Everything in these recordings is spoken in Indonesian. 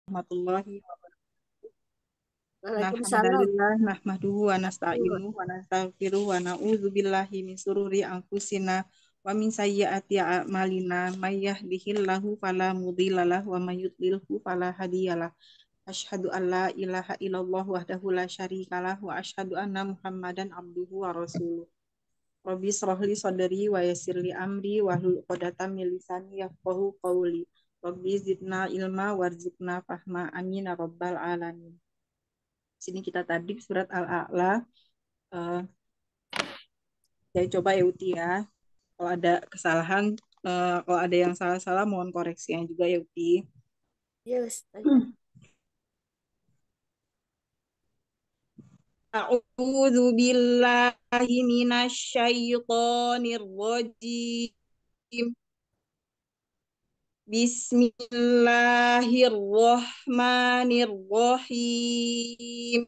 Warahmatullahi Nah, Waalaikumsalam. alhamdulillah nahmaduhu wa nasta'inuhu wa nastaghfiruhu wa na'udzu billahi min sururi anfusina wa min sayyiati a'malina may yahdihillahu fala mudhillalah wa may yudlilhu fala hadiyalah. Asyhadu an la ilaha illallah wahdahu la syarikalah wa asyhadu anna Muhammadan abduhu wa rasuluh. Rabbi shrah li sadri wa yassir li amri wa hlul 'uqdatam min lisani yafqahu qawli. Rabbi zidna ilma warzuqna fahma amin ya rabbal alamin. Sini kita tadi surat Al-A'la. Eh, saya coba ya Uti ya. Kalau ada kesalahan, kalau ada yang salah-salah mohon koreksinya juga ya Uti. Ya, Ustazah. A'udzu billahi minasyaitonir rajim. Bismillahirrahmanirrahim.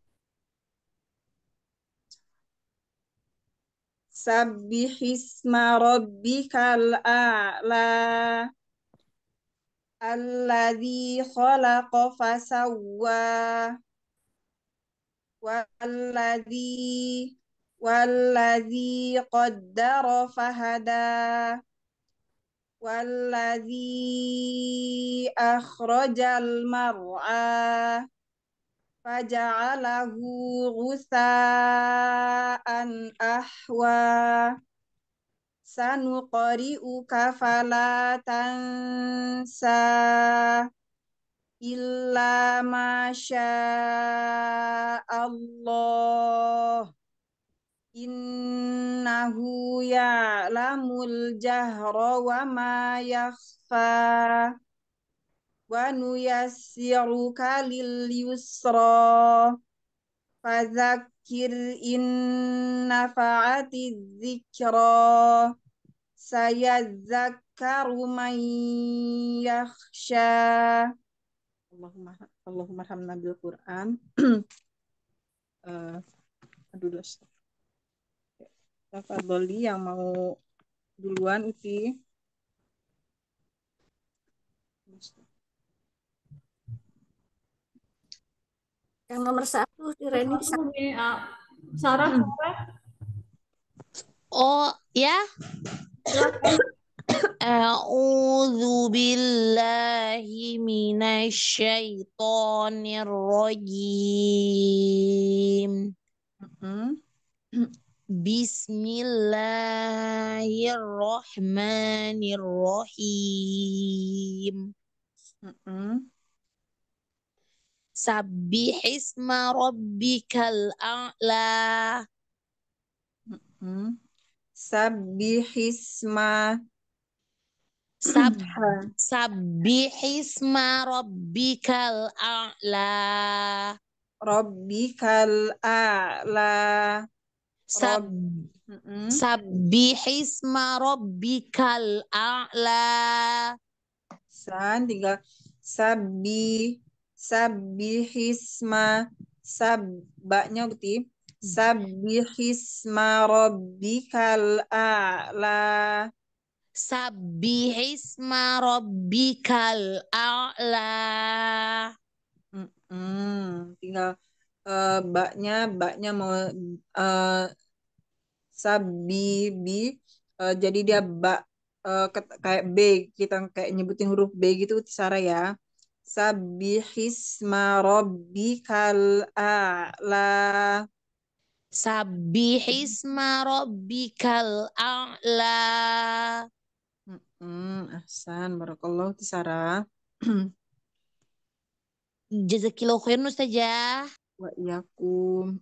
Sabbihisma rabbikal a'la. Alladzi khalaqa fasawwa walladzi qaddara fahada walladzi akhrajal mar'a faja'alahu ghusaan ahwa sanuqri'uka fala tansa illa masya Allah innahu ya'lamul jahra wa ma yakhfa wa nuyassiruka lil yusra fadzakir in nafa'ati dzikra sayadzakkaru man yakhsha. Allahumma hamna bil Quran. Aduh, Tafadholi yang mau duluan Uti. Yang nomor satu, si Reni. Sarah, Oh ya, silakan. a'udzu billahi minasyaitonir rajim. Bismillahirrahmanirrahim. Sabbihisma rabbikal a'la. Sabbihisma Sabbihisma rabbikal a'la. rabbikal a'la. Sab Sabbihisma rabbikal a'la. San tinggal sabbihisma sabbaknya Uti. Sabbihisma rabbikal a'la. Sabbihisma rabbikal a'la. Tinggal baknya mau sabibi, jadi dia kayak B, kita kayak nyebutin huruf B gitu Sarah ya. Sabbihisma rabbikal a'la. Sabbihisma rabbikal a'la. Ahsan, barakallahu Sarah. Jazakillahu khairan Ustazah. Wa iyakum.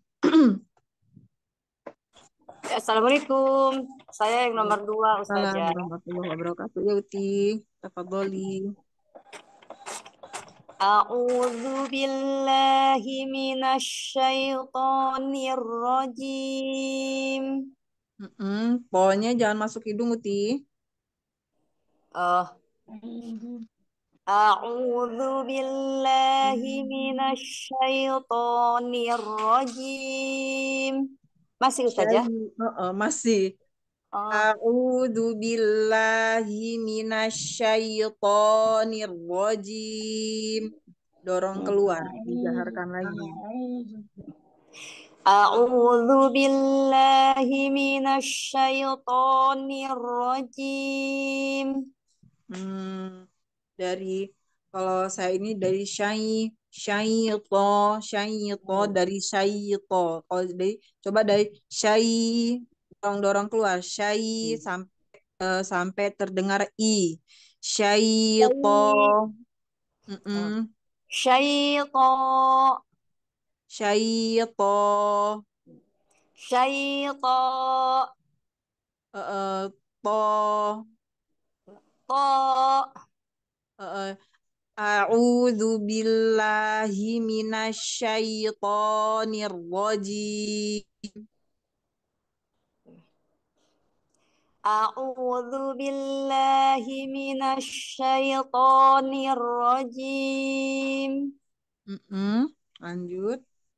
Assalamualaikum. Saya yang nomor 2, Ustazah. Assalamualaikum warahmatullahi wabarakatuh. Ya Uti, tafadholi. A'udzu billahi minasyaitonir rajim. Pokoknya jangan masuk hidung Uti. A'udzu billahi minasyaitonir rajim. Masih Ustazah? Masih. A'udzu billahi minasyaitonir rajim. Dorong keluar, dijaharkan lagi. A'udzu billahi minasyaitonir rajim. Dari kalau saya ini dari syai'to dari syai'to. Kalau coba dari dorong keluar sampai terdengar i. Syai'to. Syaito. Syai'to. Syaito. To. To. A'udzu billahi minasyaitonir rajim. A'udzu billahi minasyaitonir rajim. Lanjut.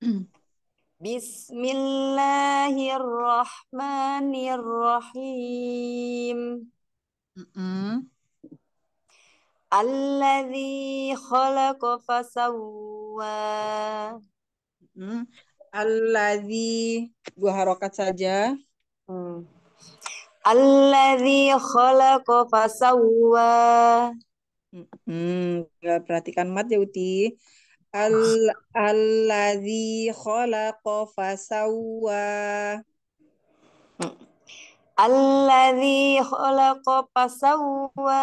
Bismillahirrahmanirrahim. Alladzi khalaqa fasawwa. Alladzi, 2 harokat saja. Alladzi khalaqa fasawwa. Perhatikan mat ya Uti. Alladzi khalaqa fasawwa. Alladzi khalaqa fasawwa.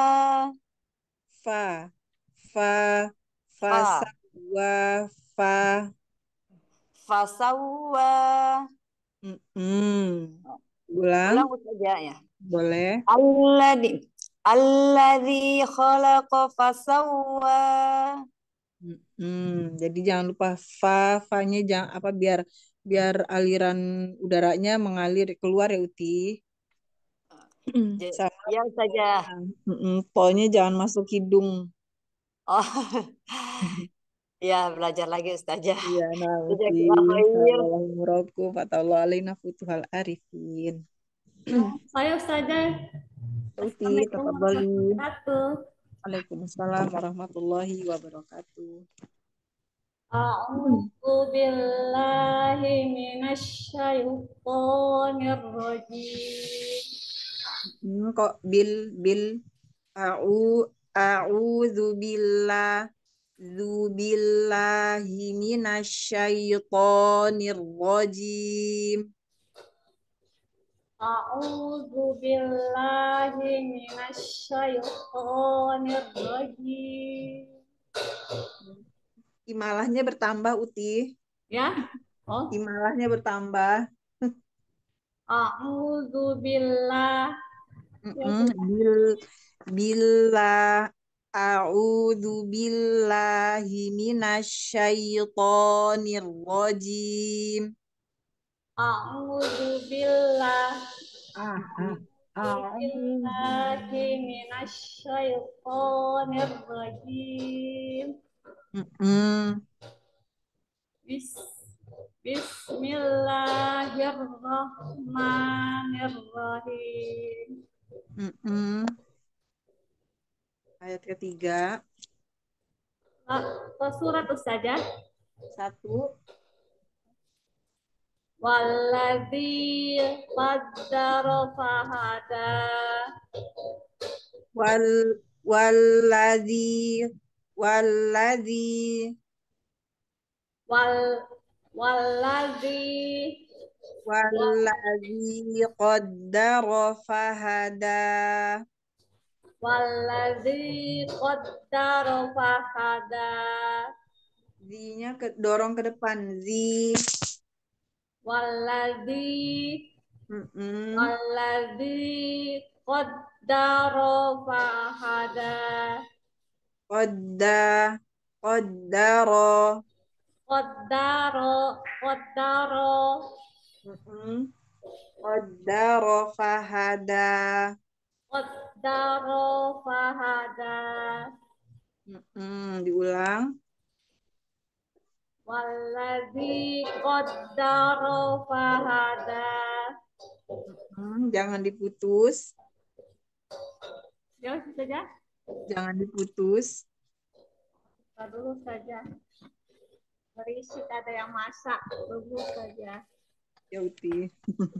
Fasawwa. Fasawwa. Ulang saja ya. boleh. Alladzi khalaqa fasawwa. Jadi jangan lupa fa-nya jangan biar aliran udaranya mengalir keluar ya Uti. Sama Ya saja. po-nya jangan masuk hidung. Oh. Ya, belajar lagi Ustazah. Iya, nah Uti. Assalamualaikum warahmatullahi wabarakatuh. Saya Ustazah. Uti, tafadhali. Waalaikumsalam warahmatullahi wabarakatuh. A'udzu billahi minasyaitonir rajim. Kok a'udzu billahi minasyaitonir rajim. A'udzu billahi minasyaitonir rajim. Imalahnya bertambah Uti. Ya. Oh. Imalahnya bertambah. A'udzu billah. A'udzu billahi minasyaitonir rajim. A'udzu billah. A'udzu billahi minasyaitonir rajim. Bismillahirrahmanirrahim. Ayat ketiga. Surat Ustazah. 1. Walladzi qaddara fahada. Walladzi qaddara fahada. Walladzi qaddara fahada. Zi-nya dorong ke depan. Zi. Walladzi qaddara fahada. Qaddara fahada. Diulang. Walladzi qaddara fahada. Jangan diputus. Ya, saja. Jangan diputus. dulu saja. Berisik ada yang masak. Tunggu saja. Ya Uti.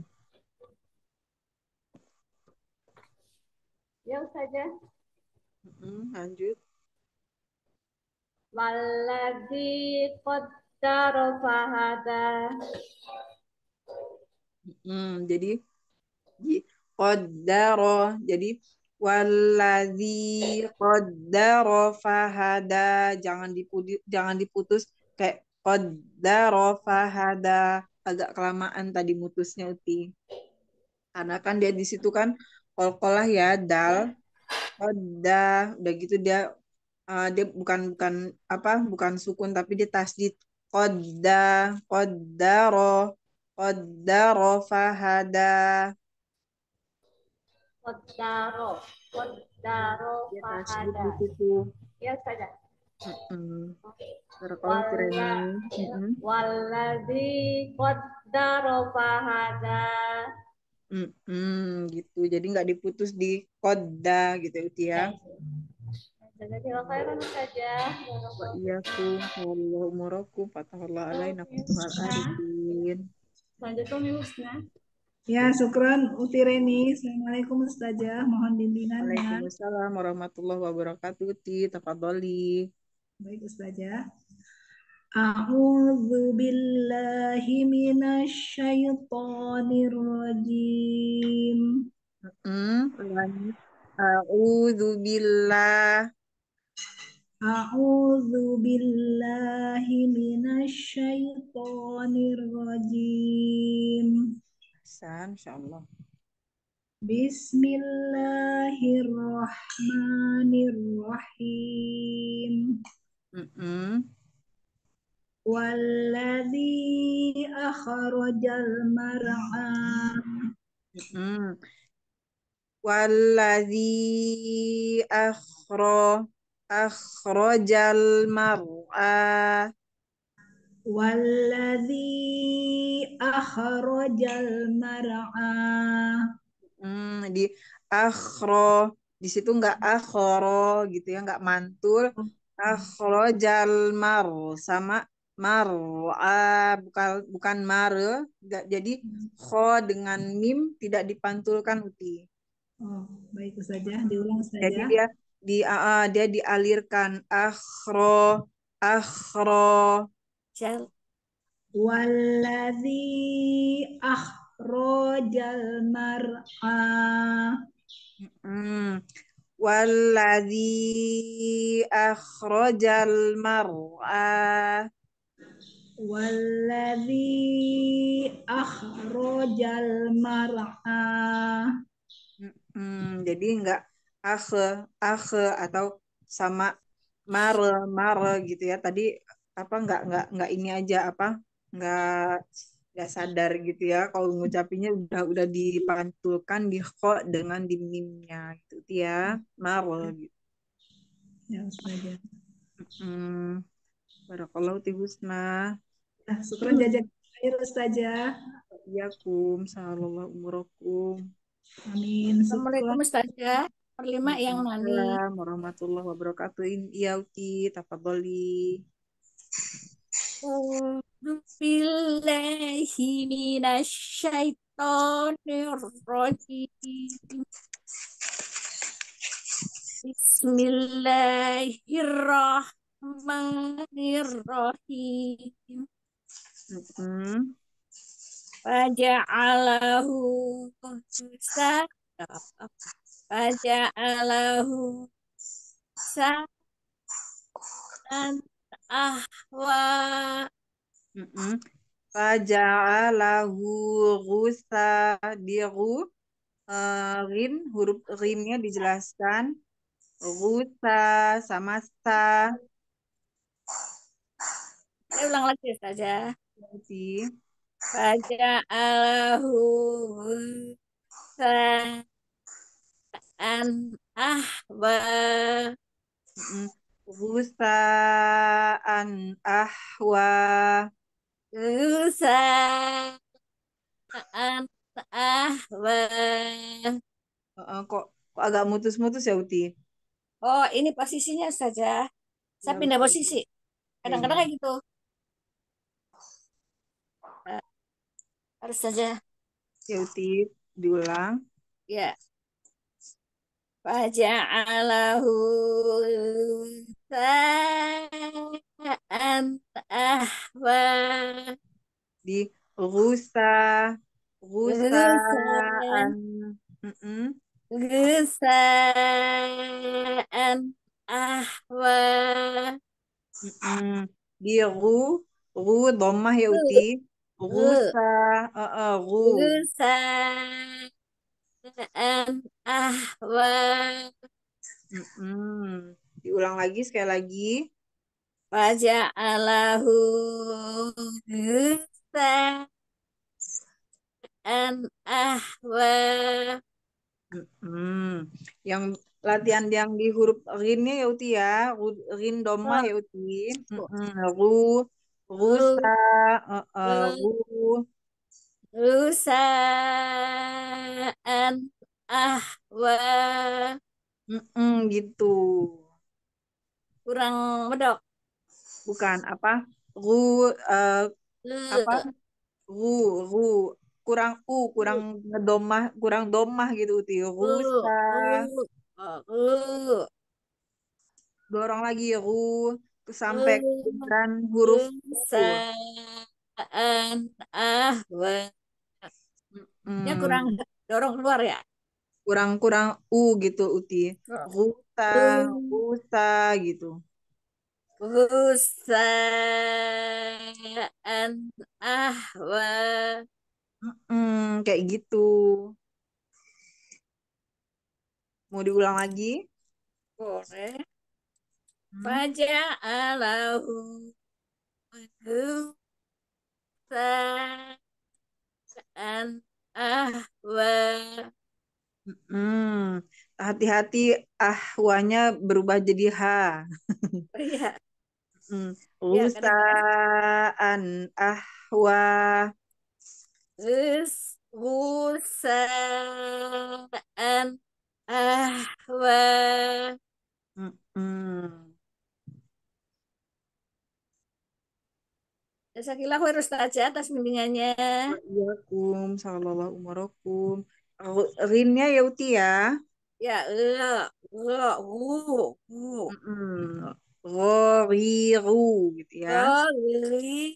Ya saja. Lanjut. Waladzi qaddara fahada. Jadi qaddara. Jadi waladzi qaddara fahada. Jangan diputus kayak qaddara fahada. Agak kelamaan tadi mutusnya Uti. Karena kan dia di situ kan qalqalah ya, dal. Qadda. Udah gitu dia bukan bukan sukun tapi dia tasdid. Qadda, qaddaro, qaddaro fahada. Qaddaro Dia tasdid fahada. di situ. Ya saja. Kalau tireni. Waladzi qaddara fahada. Gitu. Jadi nggak diputus di qadda gitu ya. Jadi khairan saja. Wa iyyakum wallahu umurakum fatahallahu alaina futuhal arifin. Selanjutnya Umi Husna. Ya, syukran Utireni. Assalamualaikum Ustazah. Mohon bimbingannya. Waalaikumsalam warahmatullahi wabarakatuh. Tafadholi. Baik Ustazah. A'udzu billahi minasy syaithanir rajim. A'udzu billah. A'udzu billahi minasy syaithanir rajim. Insyaallah. Bismillahirrahmanirrahim. Walladzi akhrajal mar'a. Walladzi akhrajal mar'a. Walladzi akhrajal mar'a. Di akhro, di situ nggak akhro gitu ya, nggak mantul. Akhrajal mar sama mar'a, bukan mare, nggak, jadi kho dengan mim tidak dipantulkan Uti. Oh, baik saja, diulang saja. Jadi dia dialirkan akhro. Walladzi akhrajal mar'a. Walladzi akhrajal mar'a. Walladzi akhrajal mar'a. Jadi enggak akhe atau sama mare gitu ya. Tadi enggak ini aja enggak sadar gitu ya. Kalau ngucapinnya udah dipantulkan di kho dengan di mimnya gitu ya. Mare gitu. Ya, saja. Barakallahu ti husna. Nah, syukran jajak akhir Ustazah. Iyakum, sallallahu umurakum. Amin. Assalamualaikum Ustazah. Perlima yang nani. Waalaikumsalam warahmatullahi wabarakatuh. Iya Uti, tafadholi. A'udzu billahi minasy syaithanir rajim. Bismillahirrahmanirrahim. Faja'alahu sa'an ahwa. Faja'alahu ghusa, rin, huruf rinnya dijelaskan. Ghusa sama sa. Saya ulang lagi saja. Uti. Faja'alahu sa'an ahwa. Ghusaan ahwa. Sa'an ahwa. Kok agak mutus-mutus ya Uti? Oh, ini posisinya saja. Saya Ya, pindah betul. posisi. Ya, Kadang-kadang ya. kayak gitu. Eh, harus saja. Ya, Uti, diulang. Ya. Faja'alahu sa'an ahwa. Di rusa, Gusaan. rusaan. Mm-mm. Gusaan ahwa. Mm-mm. Di ru dhammah ya Uti. Ru. Rusa, ru. Gusaan ahwa. Mm-mm. Diulang lagi sekali lagi. Faja'alahu gusaan ahwa. Mm-mm. Yang latihan yang di huruf rinnya ya Uti ya. Rin dhammah ya Uti. Mm-mm. Ru, rusa, Ru. ru. Rusaan ahwa. Mm-mm, gitu. Kurang medok. Bukan apa? Ru, apa? Ru. Ru, ru. Kurang ngedomah, kurang domah gitu Uti. Rusa. Ru. Ru. Dorong lagi ru. Terus sampai Ru. kedengaran huruf U. Rusaan ahwa. Ya kurang Mm, dorong keluar ya. kurang U gitu Uti. Rusa, Ru. rusa gitu. Rusaan ahwa. Kayak gitu. Mau diulang lagi? Boleh. Hmm. Faja'alahu gusaan ahwa. Hmm, hati-hati ahwanya berubah jadi H. Oh iya, Hmm, ya kadang-kadang rusaan ahwa. gusaan ahwa. Hmm. Jazakallahu khairan Ustazah atas bimbingannya. Waalaikumsalam sallallahu umarakum. Rinnya ya Uti ya. Ya, gu, Mm-mm. Ghoriru gitu ya. goli,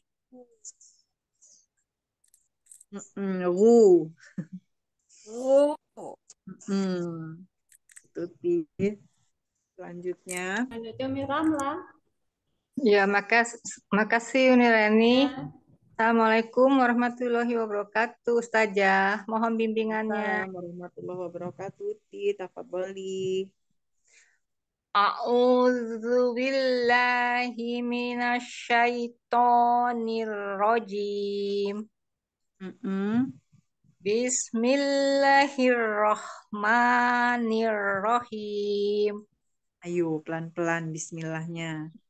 Ru. gu. Mm. Itu Ti. Selanjutnya. Lanjutnya Miramla. Ya, makasih Unileni. Ya. Assalamualaikum warahmatullahi wabarakatuh, Ustazah. Mohon bimbingannya. Assalamualaikum warahmatullahi wabarakatuh. Ti, tafadholi. A'udzu billahi minasyaitonir rajim. Mm-mm. Bismillahirrahmanirrahim. Ayo, pelan-pelan bismillahnya.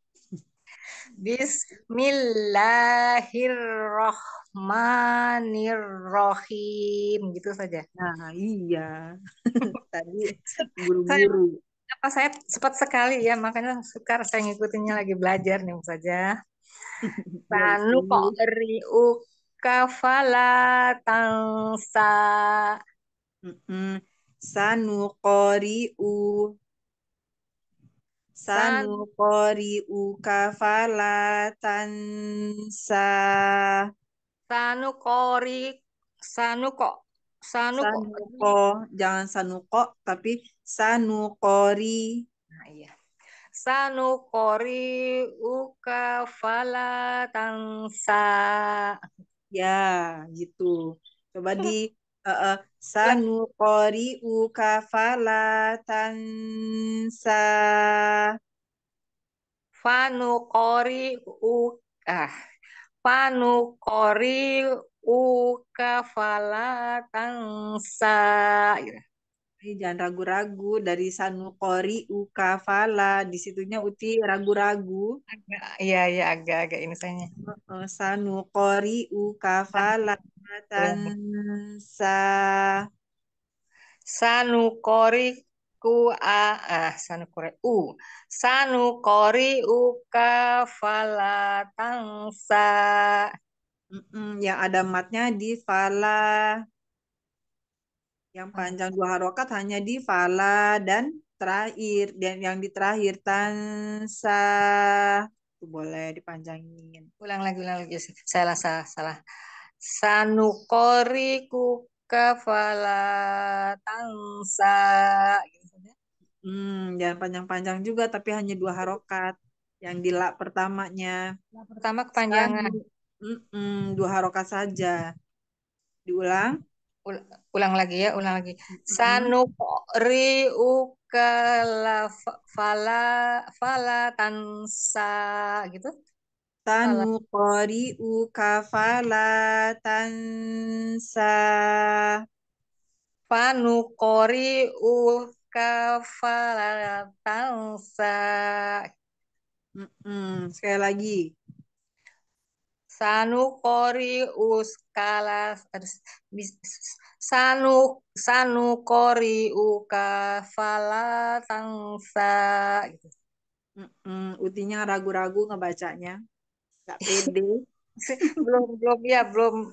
Bismillahirrahmanirrahim. Gitu saja. Nah, iya. Tadi Saya buru-buru. saya cepat sekali ya, makanya sekarang saya ngikutinnya lagi belajar nih saja. Ya, Tanu kok betul. kafala tangsa. Mm-mm. Sanuqori'u San Sanuqori'u kafala tansa. sanu kori sanu kok sanu kok Sanuko, jangan sanuko, tapi sanuqori. nah iya sanu kori ukafala tangsa. Ya, gitu. Coba di sanuqori'u kafala tansa. Fanu kori u ah Fanu kori ukafala tangsa gitu. Jangan ragu-ragu dari sanuqori ukafala di situnya Uti ragu-ragu. Iya iya agak-agak ini sayanya. Sanuqori ukafala tansa. Sanu kori sanukoriuka falatansa. Yang ada matnya di fala. Yang panjang 2 harokat hanya di fala dan terakhir. Dan yang di terakhir tansa. Itu boleh dipanjangin. Ulang lagi. Salah. Sanukoriuka falatansa. Jangan panjang-panjang juga, tapi hanya 2 harokat. Yang di la pertamanya. Yang pertama kepanjangan. 2 harokat saja. Diulang. Ulang lagi. Sanukoriuka falatansa gitu. Sanukoriuka falatansa. Fanukoriuka falatansa. Sekali lagi. Sanukoriuka falatansa. Utinya ragu-ragu ngebacanya. Gak pede. belum.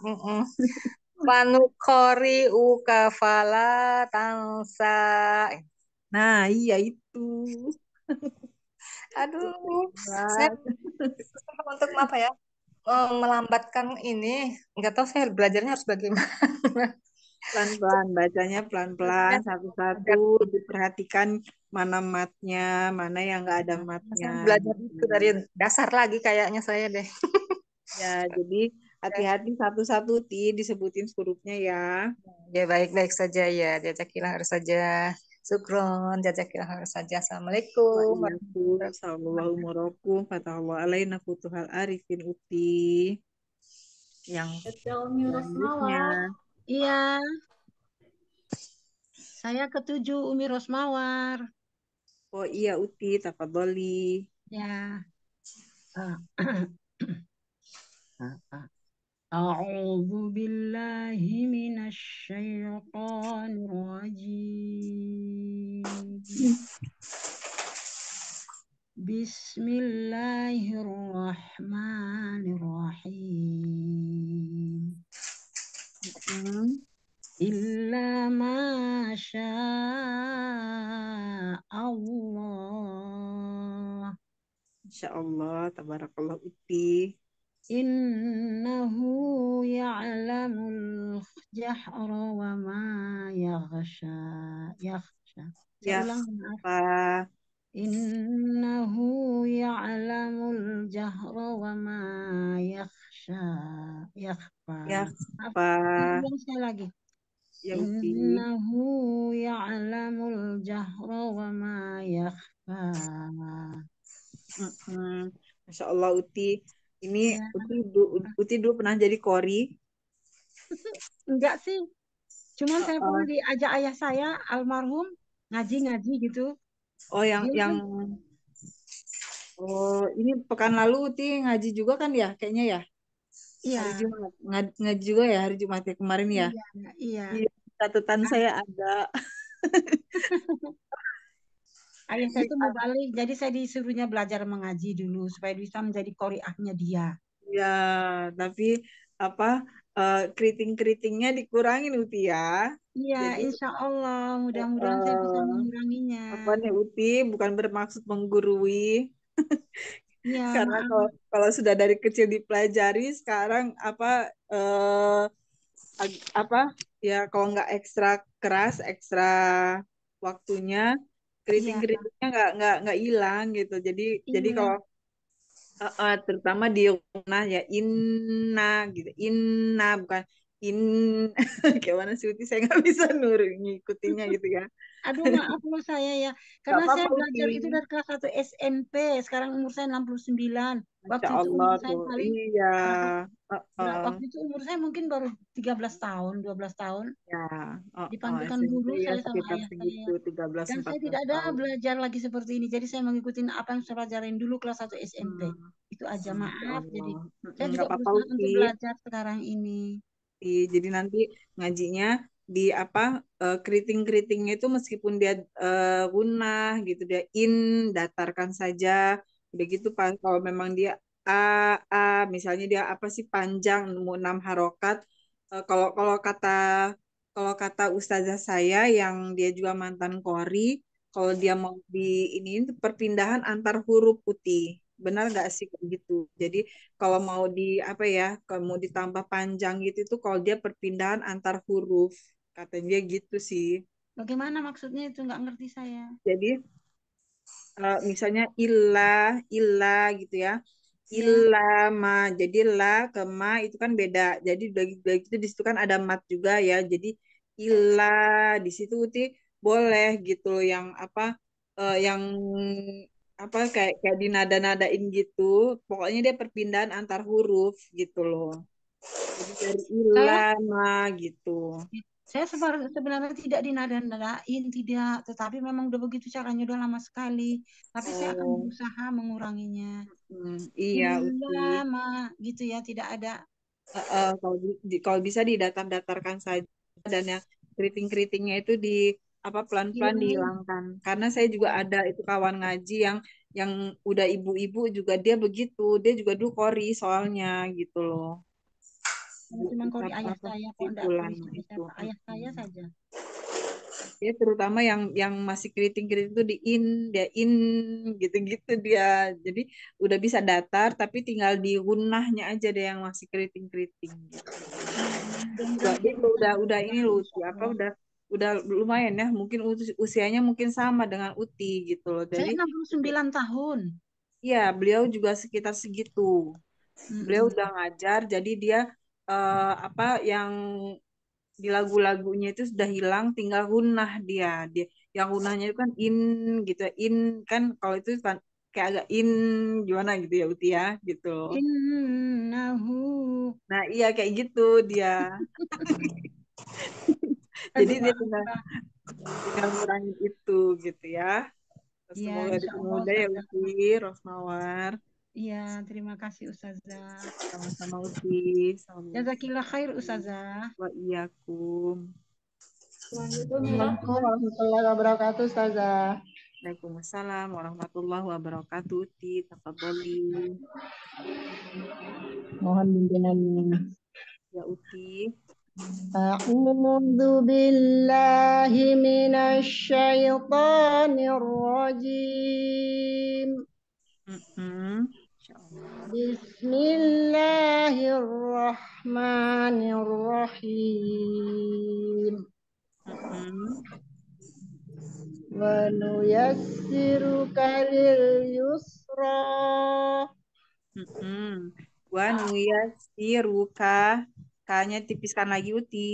Fanukoriuka falatansa. Nah, iya itu. Aduh, saya untuk apa ya? Melambatkan ini, nggak tahu saya belajarnya harus bagaimana. Pelan-pelan, bacanya pelan-pelan, satu-satu, diperhatikan mana matnya, mana yang nggak ada matnya. Saya belajar itu dari dasar lagi kayaknya saya deh. Ya, jadi hati-hati satu-satu disebutin hurufnya ya. Ya baik-baik saja ya, jazakillah harus saja. Sukron, jazakillah harus saja. Assalamualaikum. Waalaikumsalam. Fatahullah alaina futuhal arifin uti. Yang selanjutnya. Iya. Saya ketujuh Umi Rosmawar. Oh iya Uti, tafadholi. Ya. A'udzu billahi minasy syaithanir rajim. Bismillahirrahmanirrahim. Illa ma Allah. Insyaallah, tabarakallah Uti. Innahu ya'lamul jahra wa ma yaghsha. Saya ulang, maaf. Innahu ya'lamul jahra wa ma yakhfa. Ulang sekali lagi. Ya, Innahu ya'lamul jahra wa ma yakhfa. Masya Allah Uti. Ini ya. Uti dulu pernah jadi kori? Enggak sih. Cuman saya pernah diajak ayah saya almarhum ngaji gitu. Oh ini pekan lalu Uti ngaji juga kan ya kayaknya ya? Iya. Hari Jumat ngaji juga ya hari Jumat ya kemarin ya? Iya. Catatan saya ada. Ayah saya itu mau balik, jadi saya disuruhnya belajar mengaji dulu supaya bisa menjadi qori'ahnya dia. Ya, tapi keriting-keritingnya dikurangin Uti ya. Iya, jadi, insya Allah mudah-mudahan saya bisa menguranginya. Apa nih Uti bukan bermaksud menggurui. Ya, karena kalau sudah dari kecil dipelajari sekarang ya kalau nggak ekstra keras ekstra waktunya keriting-keritingnya nggak hilang gitu jadi kalau terutama di Yunah ya inna gitu inna bukan gimana sih Uti saya nggak bisa ngikutinnya gitu ya. Aduh maaf loh saya ya. Karena saya belajar itu dari kelas 1 SMP. Sekarang umur saya 69. Waktu itu umur saya paling waktu itu umur saya mungkin baru 13 tahun, 12 tahun. Ya. Dipanggilkan guru saya sama ayah saya. Dan saya tidak ada belajar lagi seperti ini. Jadi saya mengikuti apa yang saya pelajarin dulu kelas 1 SMP. Itu aja maaf. Jadi saya juga berusaha untuk belajar sekarang ini. Jadi nanti ngajinya di apa keriting-keritingnya itu meskipun dia gunnah gitu, dia datarkan saja. Udah gitu kalau memang dia misalnya dia apa sih panjang mau 6 harokat. Kalau kalau kata ustazah saya yang dia juga mantan Qori, kalau dia mau di ini itu perpindahan antar huruf putih. Benar nggak sih kayak gitu? Jadi kalau mau di apa ya, kalau mau ditambah panjang gitu itu kalau dia perpindahan antar huruf. Katanya dia gitu sih. Bagaimana maksudnya itu nggak ngerti saya. Jadi misalnya ilah, ilah gitu ya. Ya. Ilama. Jadi la ke ma itu kan beda. Jadi udah gitu di situ kan ada mat juga ya. Jadi ilah di situ Uti boleh gitu loh yang apa yang apa kayak dinada-nadain gitu. Pokoknya dia perpindahan antar huruf gitu loh. Jadi dari Saya ilama gitu. Saya sebenarnya tidak dinada-nadain, tidak. Tetapi memang udah begitu caranya, udah lama sekali. Tapi saya akan Oh, berusaha menguranginya. iya Uti. Ilama gitu ya, tidak ada. Kalau bisa didatar-datarkan saja dan yang keriting-keritingnya itu di apa pelan-pelan Hilangin. dihilangkan. Karena saya juga ada itu kawan ngaji yang udah ibu-ibu juga dia begitu. Dia juga dulu Qori soalnya gitu loh. Cuma kori Apa ayah apa saya kok, enggak sifulan kori itu. siapa-siapa. Ayah saya saja. Dia terutama yang masih keriting-keriting itu dia gitu-gitu dia. Jadi udah bisa datar tapi tinggal di gunahnya aja deh yang masih keriting-keriting gitu. Dia udah ini loh apa udah lumayan ya mungkin usianya mungkin sama dengan Uti gitu loh. Saya Jadi 69 tahun. iya beliau juga sekitar segitu. Beliau udah ngajar jadi dia apa yang di lagu-lagunya itu sudah hilang tinggal gunah dia yang gunahnya itu kan in gitu ya. In kan kalau itu kan kayak agak gimana gitu ya Uti ya gitu loh. Innahu. Nah iya kayak gitu dia. Jadi Aduh, dia maaf, Pak. tinggal ngurangin itu gitu ya. Iya, Semoga insya Allah dipermudah ya Ustazah. Uti, Rosmawar. Iya, terima kasih Ustazah. Sama-sama Uti. Jazakillah khair Ustazah. Wa iyakum. Assalamualaikum warahmatullahi wabarakatuh, Ustazah. Waalaikumsalam warahmatullahi wabarakatuh. Uti, tafadholi. Mohon bimbingannya. Ya Uti. A'udzu billahi minasyaitonir rajim. Insyaallah. Bismillahirrahmanirrahim. Wa nuyassiruka lil yusra. Wa nuyassiruka. Kanya tipiskan lagi Uti.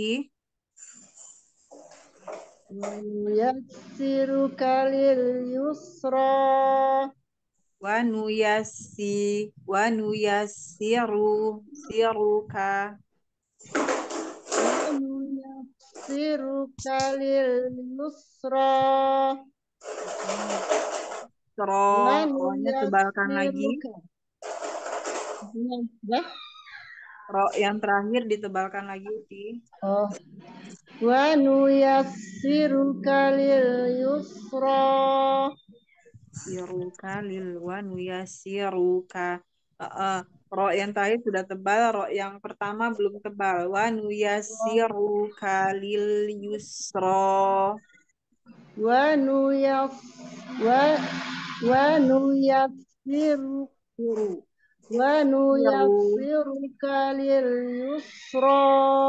Wa nuyassiruka lil yusra. Wa nuyassiruka. Wa nuyassiruka lil yusra. Ro-nya tebalkan lagi. Ro yang terakhir ditebalkan lagi Uti. Oh. Wa nuyassiruka lil yusra. Siruka lil wa nuyassiruka. Ro yang terakhir sudah tebal, ro yang pertama belum tebal. Wa nuyassiruka lil yusra. Wa nuyass wa nuyassiru wa nuyassiruka lil yusra.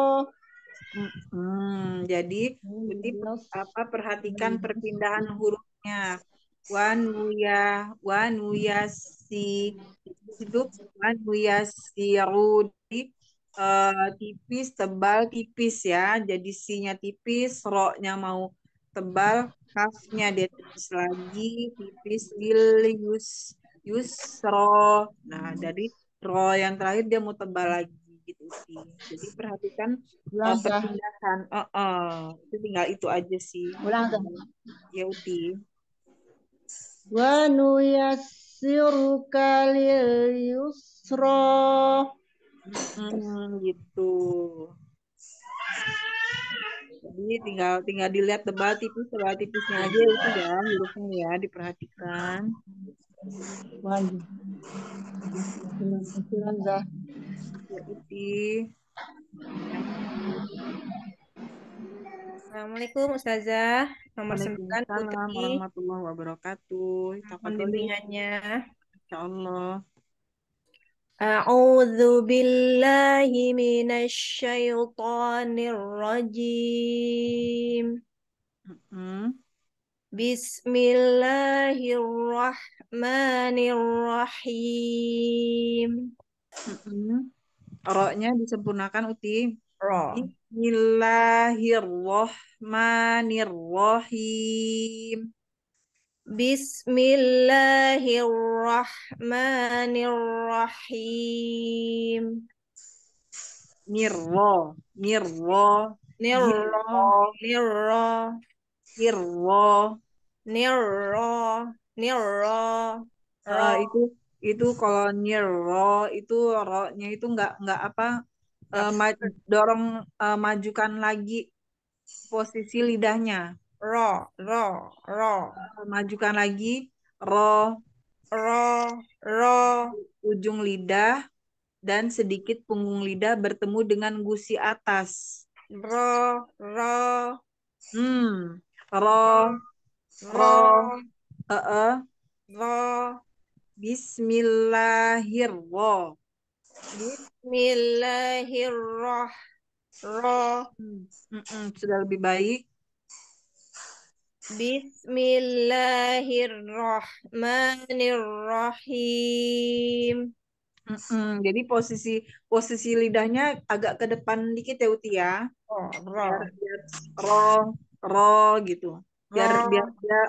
Jadi Uti perhatikan perpindahan hurufnya. Wa nuyasi itu wa nuyasiru tipis tebal tipis ya. Jadi si-nya tipis, ro-nya mau tebal, kafnya dia tipis lagi, tipis yusro. Nah, dari ro yang terakhir dia mau tebal lagi gitu sih. Jadi perhatikan perpindahan. Itu tinggal itu aja sih. Ya Uti. Wa nuyassiruka lil yusra. Gitu. Jadi tinggal dilihat tebal tipisnya aja itu ya hurufnya ya diperhatikan. Ya, Uti. Assalamualaikum Ustazah. Nomor 9 Waalaikumsalam Putri. warahmatullahi wabarakatuh. Mohon Tafadholi. bimbingannya. Insyaallah. A'udzu billahi minasyaitonir rajim. Bismillahirrahmanirrahim. Ro-nya disempurnakan Uti. Ro. Bismillahirrahmanirrahim. Bismillahirrahmanirrahim. Nirro. Nirro. Nirro. Hirro. Nirro. Nirro. Ro. Itu kalau nirro itu ro-nya itu nggak apa dorong majukan lagi posisi lidahnya. Ro. Ro. Ro. Majukan lagi ro. Ro. Ro. Ujung lidah dan sedikit punggung lidah bertemu dengan gusi atas. Ro. Ro. Ro. Ro. Ro. Bismillahirrahmanirrahim. Bismillahirrahmanirrahim. Sudah lebih baik. Bismillahirrahmanirrahim. Jadi posisi lidahnya agak ke depan dikit ya Uti ya. Biar ro gitu. Biar dia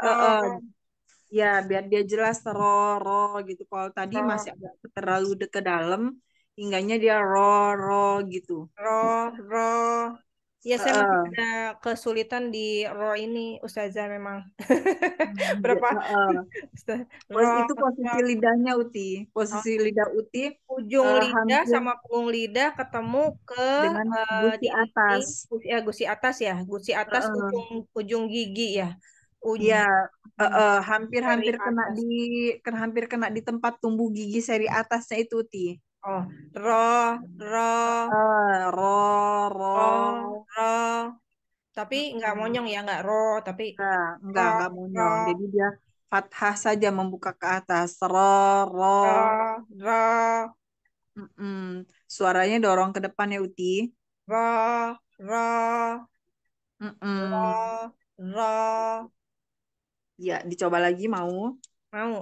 biar dia jelas ro gitu. Kalau tadi masih agak terlalu ke dalam, hingganya dia ro gitu. Ro. Ya, saya masih ada kesulitan di ro ini, Ustazah memang. Berapa? Itu posisi lidahnya Uti. Posisi lidah Uti ujung lidah sama punggung lidah ketemu ke dengan gusi atas. Gusi atas ya, gusi atas ujung gigi ya. Iya, hampir kena di tempat tumbuh gigi seri atasnya itu Uti. Oh, ro. Tapi nggak monyong ya, nggak ro, tapi enggak monyong. Jadi dia fathah saja membuka ke atas. Ro. Suaranya dorong ke depan ya Uti. Ro. Ya, dicoba lagi mau? Mau.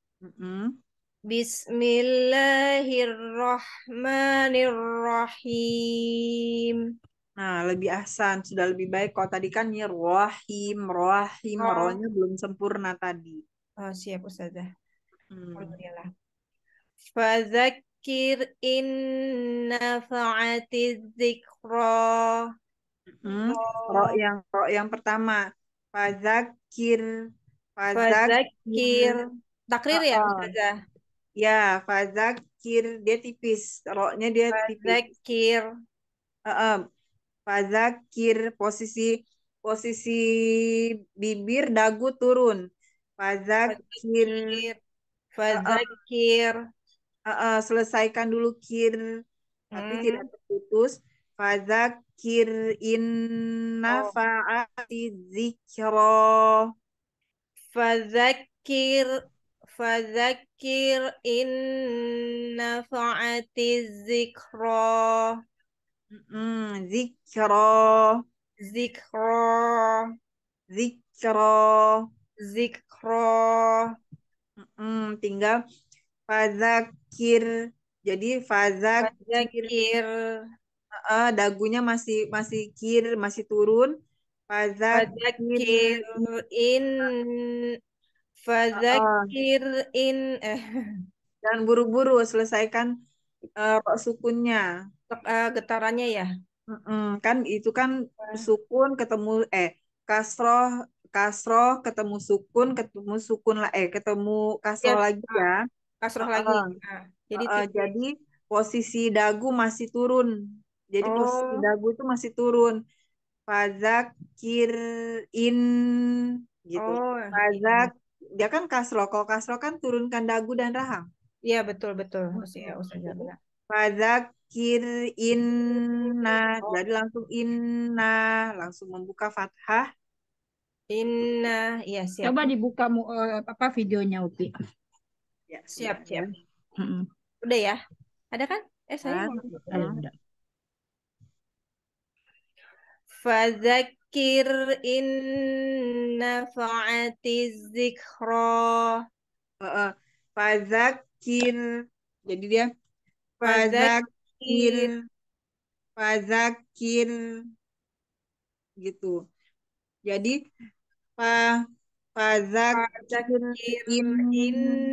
Bismillahirrahmanirrahim. Nah, lebih ahsan, sudah lebih baik. Kalau tadi kan rohim, rohnya belum sempurna tadi. Oh, siap Ustazah. Alhamdulillah. Fadzakir in nafa'atiz dzikra. Ro yang pertama. Fadzakir. Takrir ya Ustazah? Ya, fadzakir dia tipis. Ro-nya dia tipis. Fadzakir. Fadzakir posisi bibir dagu turun. Fadzakir. Selesaikan dulu kir, tapi tidak terputus. Fadzakir in nafa'ati dzikra. Fadzakir in nafa'ati dzikra. Zikra. Tinggal fadzakir. Jadi fadzakir. Dagunya masih kir, masih turun. Fadzakir in dan buru-buru selesaikan sukunnya. Getarannya ya. Kan itu kan sukun ketemu kasroh ketemu sukun ketemu kasroh lagi ya. Kasroh lagi. Jadi posisi dagu masih turun. Jadi posisi dagu itu masih turun. Fazakir in gitu. Oh, Fazak dia kan kasro. Kalau kasro kan turunkan dagu dan rahang. iya betul ya Ustazah benar. Fazakir inna. Jadi langsung inna, langsung membuka fathah. Inna, iya siap. Coba dibuka videonya Upi. Ya, Siap. ya. Udah ya? Ada kan? Saya Nah, mau. Udah. Fadzakir in nafa'atiz zikra. Fazakir. Jadi dia fazakir, Fadzakir fazakir gitu. Jadi fazakir in in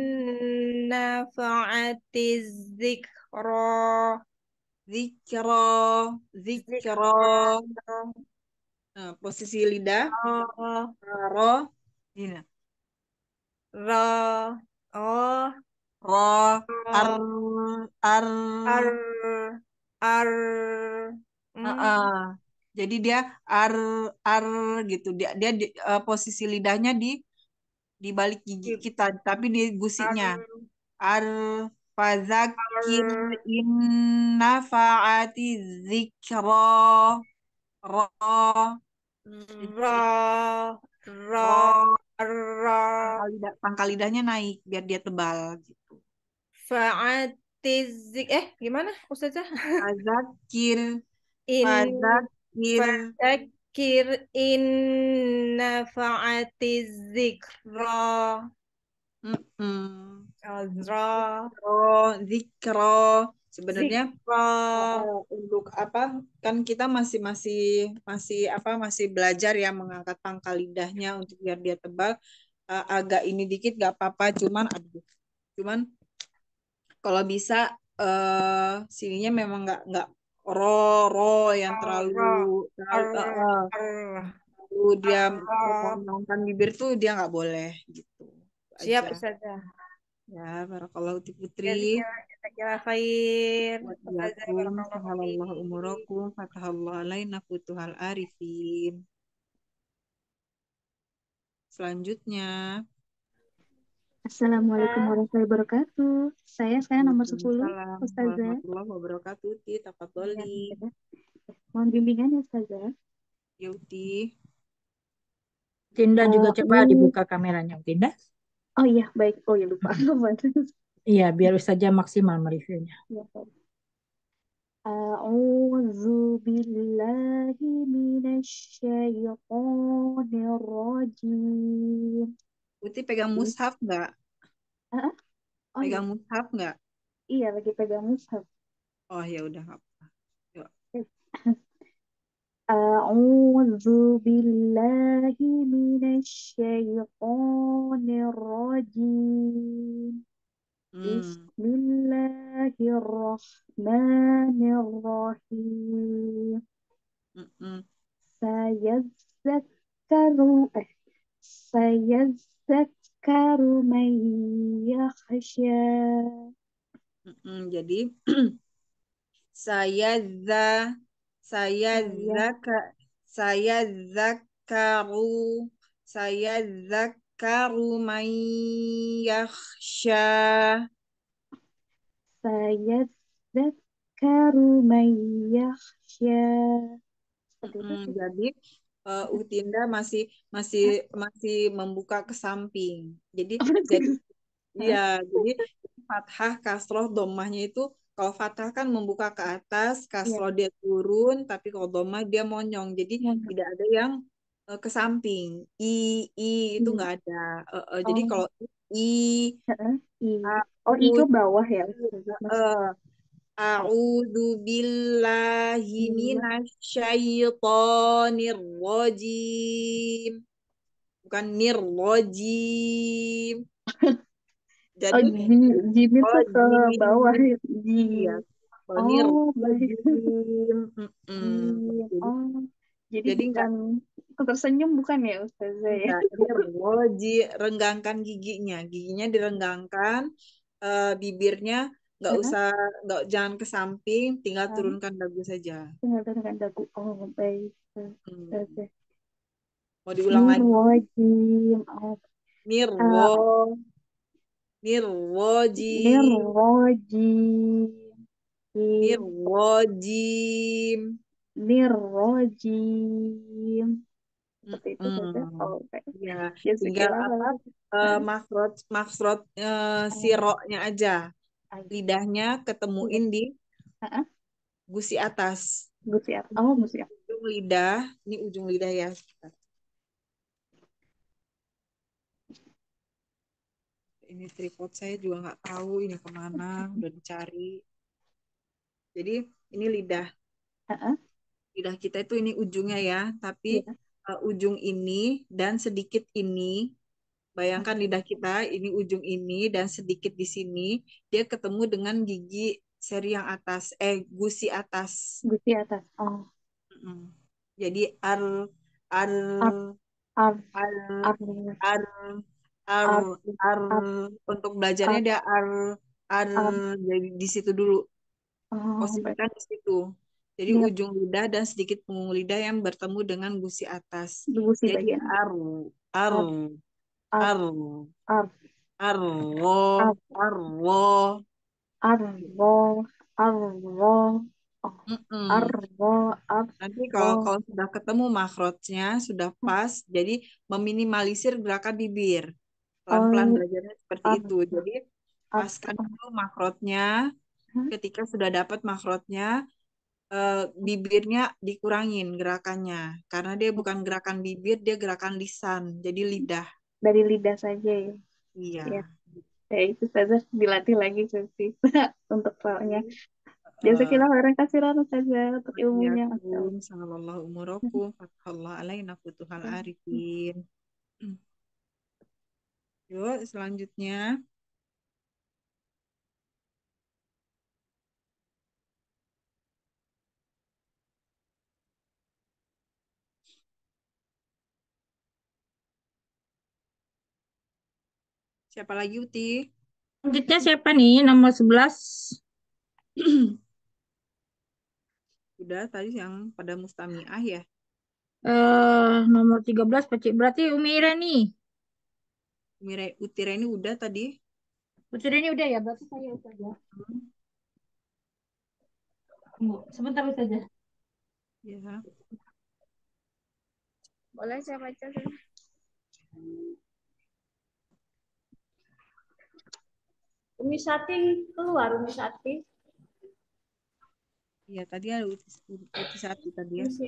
nafa'atiz zikra. zikro, zikro. Nah, posisi lidah ro ini Ra. Oh. ro ar ar Ar. Ar. Jadi dia ar gitu. Dia posisi lidahnya di balik gigi kita, tapi di gusinya. Ar fazakir in nafaati zikro ro Ra. Ra. Ra. pangkal lidahnya naik biar dia tebal gitu. Fa'atizik. Gimana Ustazah? Fazakir In fazakir Fadzakir in nafa'atiz zikra. Azra. Zikro. Sebenarnya Zikra. untuk apa kan kita masih belajar ya mengangkat pangkal lidahnya untuk biar dia tebal. Agak ini dikit gak apa-apa, cuman kalau bisa sininya memang nggak ro yang terlalu dia menggunakan bibir tuh dia nggak boleh gitu Siap aja. Ustazah. Ya, barakallahu ti putri. Jazakallahu khair. Wajakum sahalallahu umurakum fatahallahu alaina futuhal arifin. Selanjutnya. Assalamualaikum warahmatullahi wabarakatuh. Saya nomor 10, Waalaikumsalam Ustazah. warahmatullahi wabarakatuh. Ti tafadholi. Mohon bimbingan ya Ustazah. Yauti. Tinda juga coba dibuka kameranya Tinda. Oh iya, baik. Oh ya lupa. Iya, biar saja maksimal mereviewnya. A'udzu billahi minasyaitonir rajim. Uti pegang mushaf nggak? Oh, pegang mushaf nggak? Iya, lagi pegang mushaf. Oh ya udah nggak apa. A'udzu billahi minasyaitonir rajim. Bismillahirrahmanirrahim. Sayadzakkaru man yakhsha. Jadi sayadzakkaru man yakhsha. Sayadzakkaru man yakhsha. Jadi Utinda masih membuka ke samping. Jadi jadi fathah, kasroh, domahnya itu kalau fathah kan membuka ke atas, kasroh dia turun, tapi kalau domah dia monyong. Jadi tidak ada yang ke samping. Itu nggak ada. Jadi kalau I ke bawah ya. A'udzu billahi minasyaitonir rajim. Bukan nirrojim. Jadi jim itu ke bawah. Iya. Jadi bukan tersenyum bukan ya Ustazah ya? Renggangkan giginya. Giginya direnggangkan, bibirnya jangan ke samping, tinggal turunkan dagu saja. Tinggal turunkan dagu. Oh, baik. Oke. Mau diulang lagi? Nirwajim. Nirwo. Nirwojim. Nirwajim. Nirwojim. Nirwajim. Seperti itu saja. Oh, baik. Ya, Ya, tinggal sekilas. makrot siroknya aja. Lidahnya ketemuin di gusi atas. Gusi atas. Oh, gusi atas. Ujung lidah, ini ujung lidah ya. Ini tripod saya juga nggak tahu ini kemana, udah dicari. Jadi ini lidah. Lidah kita itu ini ujungnya ya, tapi ujung ini dan sedikit ini. Bayangkan lidah kita ini ujung ini dan sedikit di sini, dia ketemu dengan gigi seri yang atas, gusi atas. Gusi atas. Oh. Jadi untuk belajarnya dia jadi di situ dulu. Posisikan di situ. Jadi ujung lidah dan sedikit punggung lidah yang bertemu dengan gusi atas. Jadi arwo. Nanti kalau sudah ketemu makrotnya sudah pas, jadi meminimalisir gerakan bibir. Pelan-pelan belajarnya seperti itu. Jadi paskan dulu makrotnya. Ketika sudah dapat makrotnya, bibirnya dikurangin gerakannya, karena dia bukan gerakan bibir, dia gerakan lisan, jadi lidah. Dari lidah saja ya. Iya. Ya itu saja dilatih lagi sih untuk soalnya. Jazakallah khairan katsiran saja untuk ilmunya. Sallallahu umurakum, fathallah alaina futuhal arifin. Yuk, selanjutnya. Siapa lagi, Uti? Selanjutnya siapa nih? Nomor 11. Udah tadi yang pada mustami'ah ya. Nomor 13 berarti Umi Ireni. Uti Reni udah tadi. Uti Reni udah ya, berarti saya saja. Sebentar saja. Ya. Boleh saya baca? Umi Sati keluar, Umi Sati. Iya, tadi ada Uti Sati tadi ya.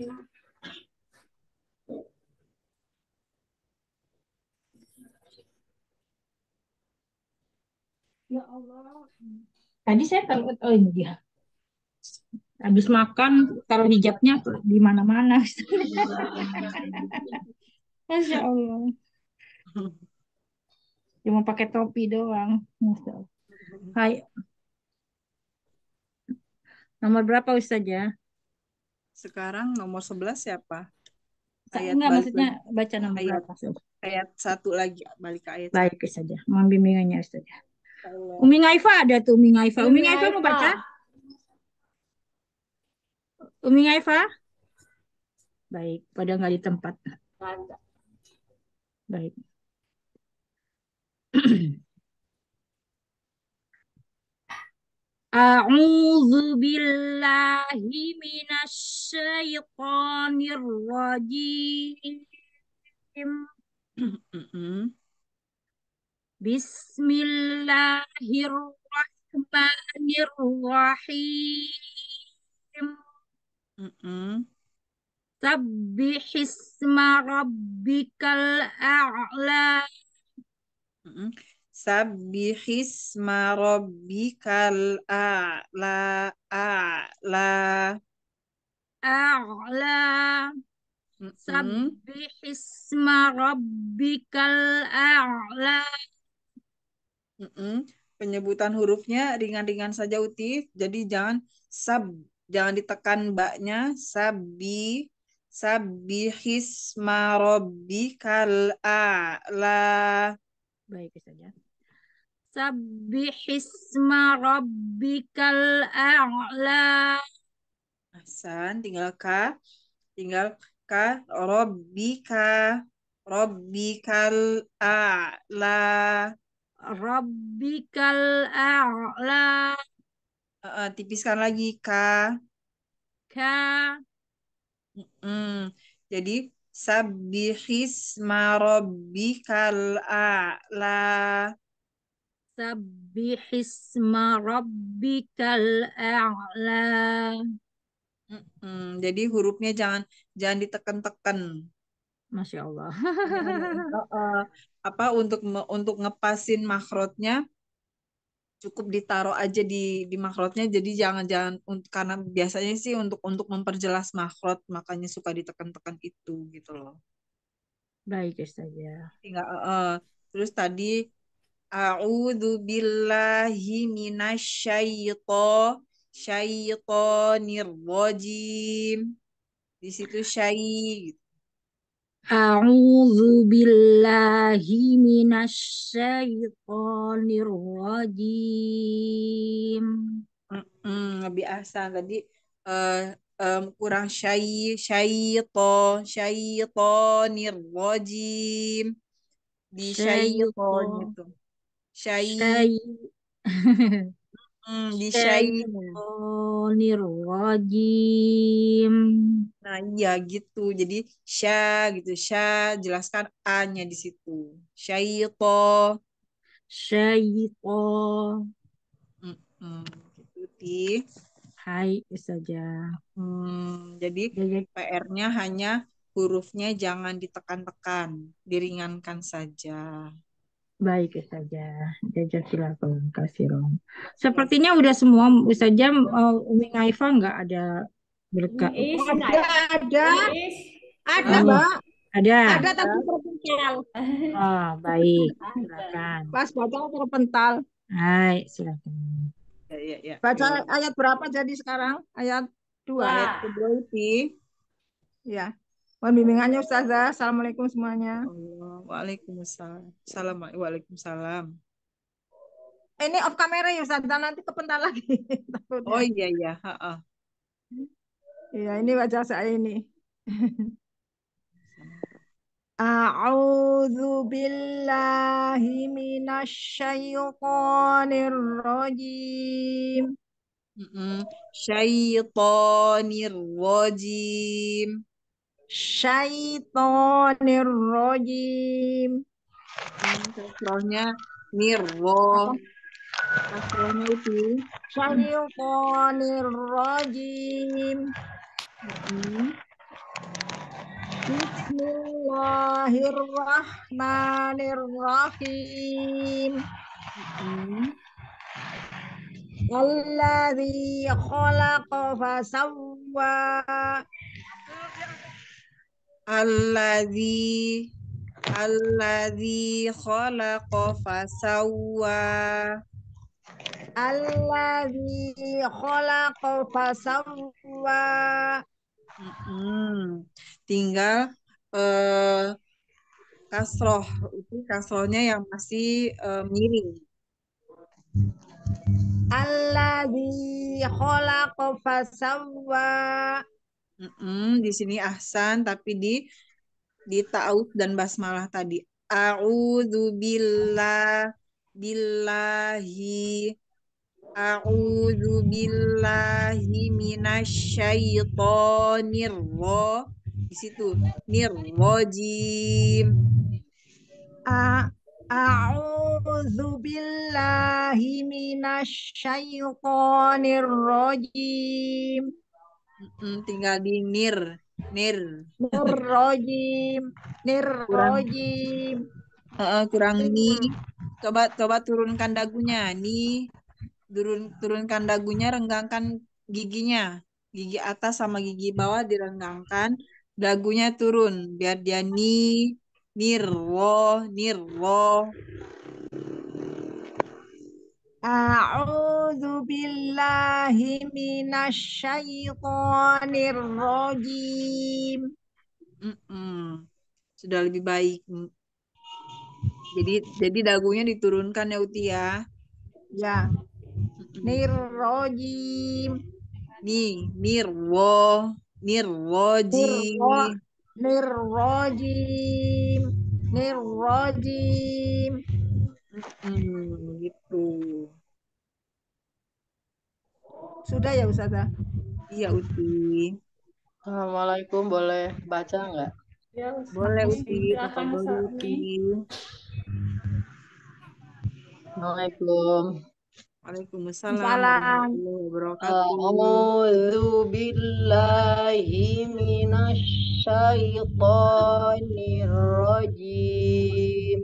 Ya Allah. Tadi saya taruh, oh ini dia. Habis makan, taruh hijabnya di mana-mana. Masya Allah. Cuma pakai topi doang. Masya Allah. Hai. Nomor berapa Ustaz ya? Sekarang nomor 11 siapa? Enggak, maksudnya baca nomor berapa? Ayat 1 lagi, balik ke ayat 1. Baik saja. Mohon bimbingannya Ustaz ya. Umi Ngaifa ada tuh, Umi Ngaifa. Umi Ngaifa mau baca? Umi Ngaifa? Baik, pada nggak di tempat. Baik. A'udzu billahi minasyaitonir rajim. Bismillahirrahmanirrahim. Sabbihisma rabbikal a'la. Sabbihisma rabbikal a'la. Sabbihisma rabbikal a'la. Penyebutan hurufnya ringan-ringan saja Uti. Jadi jangan ditekan baknya. Sabbihisma rabbikal a'la. Baik saja. Sabbihisma rabbikal a'la. Ahsan, tinggal ka rabbikal a'la. Rabbikal a'la. Tipiskan lagi ka. Jadi sabbihisma rabbikal a'la. Sabbihisma rabbikal a'la. Jadi hurufnya jangan ditekan-tekan. Masya Allah. Apa untuk ngepasin makrotnya cukup ditaruh aja di makrotnya, jadi jangan karena biasanya sih untuk memperjelas makrot makanya suka ditekan-tekan itu gitu loh. Baik saja. Tinggal terus tadi a'udzu billahi minasyaitonir rajim. Di situ syai. A'udzu billahi minasyaitonir rajim. Lebih asal tadi kurang syaitonir rajim. Di syaiton itu. Di Syaitonir rajim. Nah, iya gitu. Jadi gitu. Jelaskan A-nya di situ. Syaiton. Gitu, Ti. Hai saja. Jadi PR-nya hanya hurufnya jangan ditekan-tekan, diringankan saja. Baik saja. Jazakallahu khairan. Sepertinya udah semua saja. Umi Ngaifa nggak ada berkat. Ada, Mbak. Ada tapi terpental. Baik. Silakan. Pas baca terpental. Hai, silakan. Ya. Baca ayat berapa jadi sekarang? Ayat 2. Ayat kedua itu. Ya. Mohon bimbingannya Ustazah. Assalamualaikum semuanya. Waalaikumsalam. Ini off kamera ya Ustazah, nanti kepental lagi. Oh iya. Iya, ini wajah saya ini. A'udzu billahi minasyaitonir rajim. Syaitonir rajim. Syaitonir rajim. Kasrohnya nirroh. Kasrohnya itu. Syaitonir rajim. Bismillahirrahmanirrahim. Alladzi khalaqa fasawwa. Alladzi khalaqa fasawwa. Alladzi khalaqa fasawwa. Tinggal kasroh itu kasrohnya yang masih miring. Alladzi khalaqa fasawwa. Di sini ahsan tapi di ta'awudz dan basmalah tadi. A'udzu billahi minasyaitonir di situ nirrojim. A'udzu billahi minasyaitonir rajim. Tinggal di nir. Nirrojim. Kurang ni. Coba turunkan dagunya. Ni. Turunkan dagunya, renggangkan giginya. Gigi atas sama gigi bawah direnggangkan. Dagunya turun biar dia nirroh. A'udzu billahi minasyaitonir rajim. Sudah lebih baik. Jadi dagunya diturunkan ya Uti ya. Ya. Nirrojim. Nirwoji. Nirrojim. Nirrojim. Gitu. Sudah ya Ustazah? Iya Uti. Assalamualaikum, boleh baca nggak? Ya, Boleh Ustaz. Uti, Silakan tafadhol Ustaz Uti. Assalamualaikum. Waalaikumsalam Salam. warahmatullahi wabarakatuh. A'udzu billahi minasyaitonir rajim.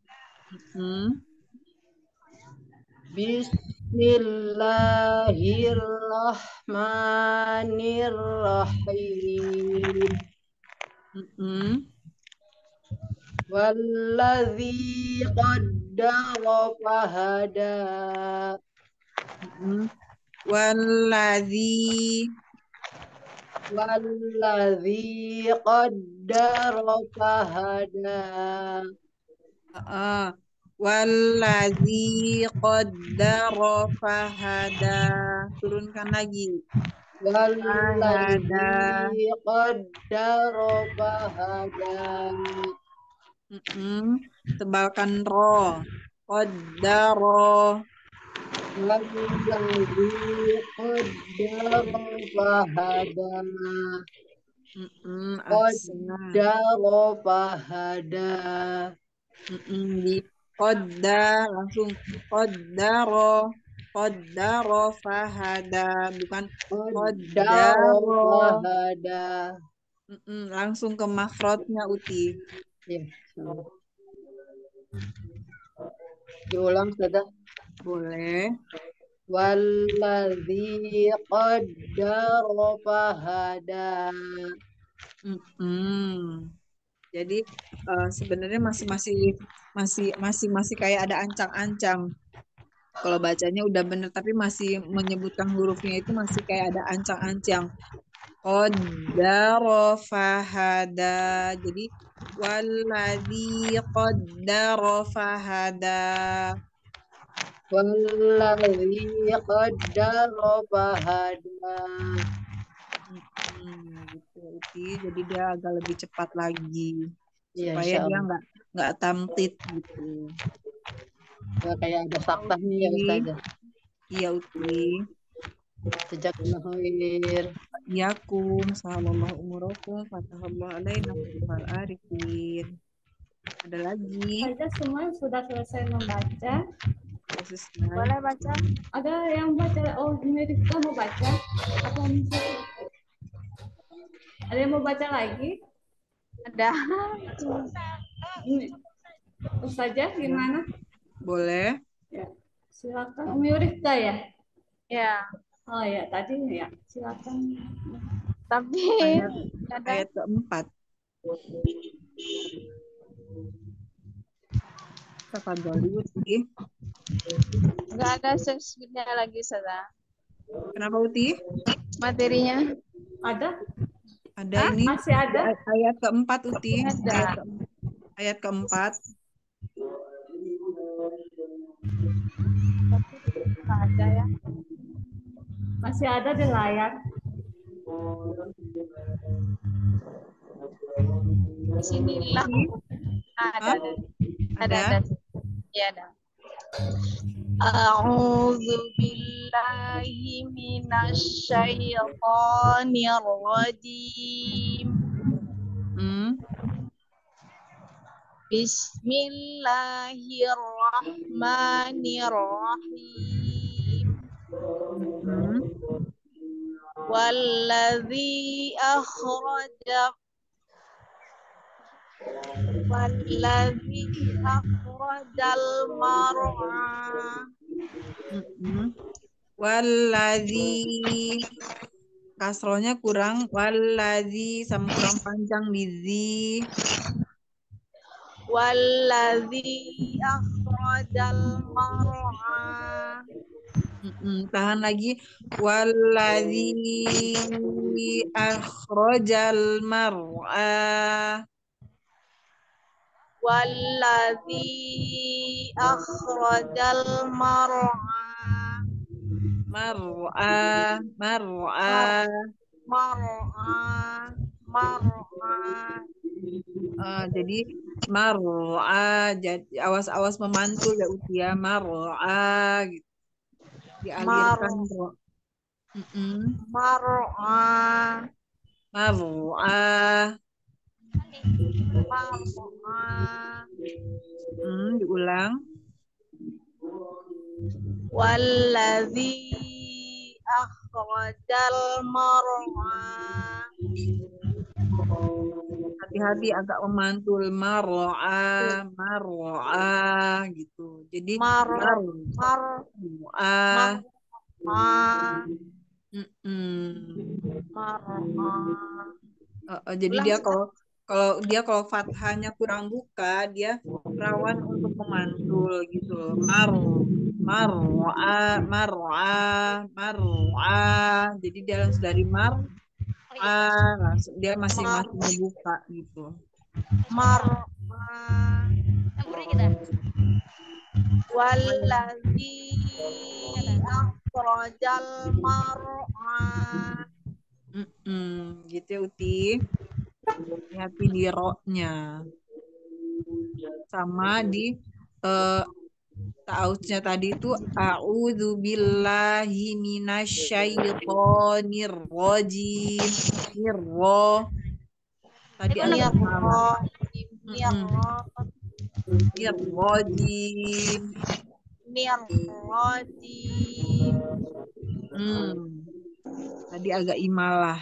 Bismillahirrahmanirrahim. Walladzi qaddara fahada. Walladzi qaddara fahada. Walladzi qaddara fahada. Turunkan lagi. Walladzi qaddara fahada. Tebalkan ro. Qaddara. Walladzi qaddara fahada. Qaddara fahada. Di qaddar langsung qaddara fahada, bukan qaddara fahada. Langsung ke makhrajnya Uti. Ya. Diulang sudah? Boleh. Walladzi qaddara fahada. Jadi sebenarnya masih kayak ada ancang-ancang. Kalau bacanya udah bener tapi masih menyebutkan hurufnya itu masih kayak ada ancang-ancang. Qaddara fahada. Jadi walladzi qaddara fahada. Walladzi qaddara fahada. Gitu. Jadi dia agak lebih cepat lagi supaya dia nggak tamtit gitu. Ya, kayak ada faktahnya ya Ustazah. Iya Uti. Jazakallahu khair. Iyakum, sahalallahu umurakum, fatahallahu alaina wal arifin. Ada lagi? Saja semua sudah selesai membaca. Boleh baca? Ada yang baca? Oh, ini kita mau baca? Apa misalnya? Ada yang mau baca lagi? Ada. Ustazah gimana? Boleh. Ya, silakan. Umi Yurifda ya? Ya. Oh ya, tadi ya. Silakan. Tapi ayat keempat. Tafadhol Uti. Enggak ada sesudahnya lagi, Ustazah. Kenapa Uti? Materinya? Ada? Ada ini. Masih ada? Ayat keempat Uti. Ada. Ayat keempat. Ada ya. Masih ada di layar. Bismillah. Ada. Ya, ada. A'udzu billahi minasyaitonir rajim. Bismillahirrahmanirrahim. Walladzi akhrajal mar'a. Walladzi kasrohnya kurang, walladzi sama kurang panjang di zi. Walladzi akhrajal mar'a. Tahan lagi. Walladzi akhrajal mar'a. Walladzi akhrajal mar'a. Mar'a, mar'a, mar'a, mar'a. Jadi mar'a, jadi awas-awas memantul ya Utia, mar'a gitu. Dialirkan ro. Mar'a, mar'a, mar'a. Diulang. Walladzi akhrajal mar'a. Hati-hati agak memantul mar'a, mar'a gitu. Jadi mar'a. Jadi dia kalau fathahnya kurang buka, dia rawan untuk memantul gitu loh. Mar'a, mar'a, mar'a. Jadi dia langsung dari langsung dia masih buka gitu. Mar'a. Walladzi akhrajal mar'a. Gitu ya Uti. Hati di ro-nya. Sama di ta'awudnya tadi itu a'udzu billahi minasyaitonir rajim. Nirro. Tadi ada nirrojim. Nirrojim. Tadi agak imalah.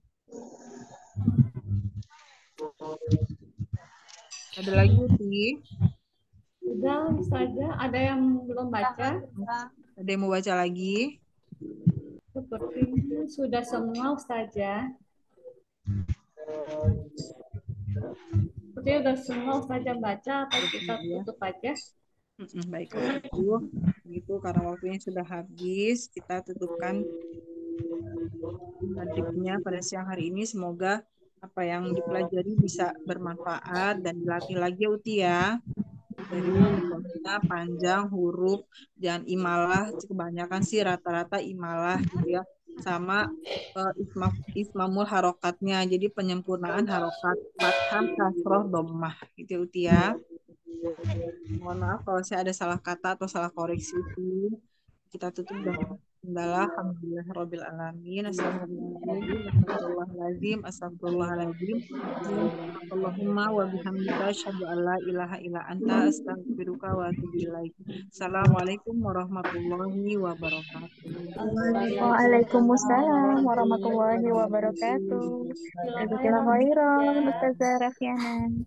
Ada lagi sih? Sudah saja. Ada yang belum baca? Ada yang mau baca lagi? Sepertinya sudah semua Ustazah. Sepertinya sudah semua Ustazah baca atau kita tutup aja? Baik, gitu karena waktunya sudah habis, kita tutupkan tadribnya pada siang hari ini. Semoga apa yang dipelajari bisa bermanfaat dan dilatih lagi ya Uti ya. Dari panjang huruf dan imalah, kebanyakan sih rata-rata imalah gitu ya, sama ismamul harokatnya, jadi penyempurnaan harokat fathah, kasroh, dhammah gitu ya Uti ya. Mohon maaf kalau saya ada salah kata atau salah koreksi Uti. Kita tutup dengan alhamdulillahirabbil alamin. Astagfirullahaladzim. Astagfirullahaladzim. Allahumma wa bihamdika asyhadu an la ilaha illa anta astaghfiruka wa atubu ilaik. Assalamualaikum warahmatullahi wabarakatuh. Waalaikumsalam warahmatullahi wabarakatuh. Jazakallahu khairan Ustazah Rafiana.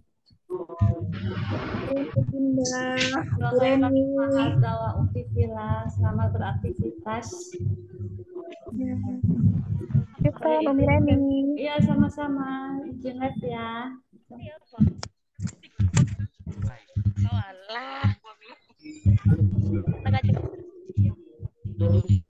Selamat beraktivitas. Kita Nomirani. Iya, sama-sama. Izin live ya. Walah.